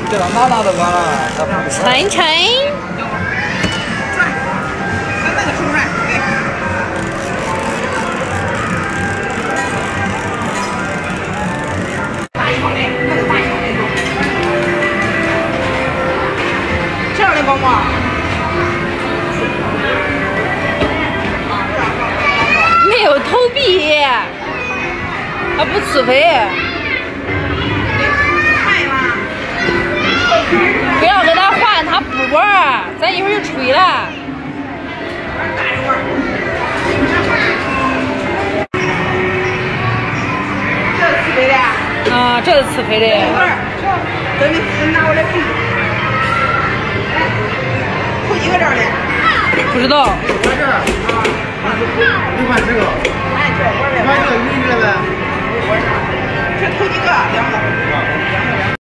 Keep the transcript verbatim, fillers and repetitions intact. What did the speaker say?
这个哪拿都完了， 称称。 那个手软，对。大小的，那个大小的多。这样的包吗？ 没有头皮，它不吃肥。不要给它换，它不玩，咱一会儿就吹了。 这是吃肥的。 啊，这是吃肥的。 等你你拿过来皮。头几个这儿的？ 不知道。 在这儿啊，你换这个。 哎，这我这。 换这个鱼这个呗。 这头几个两个。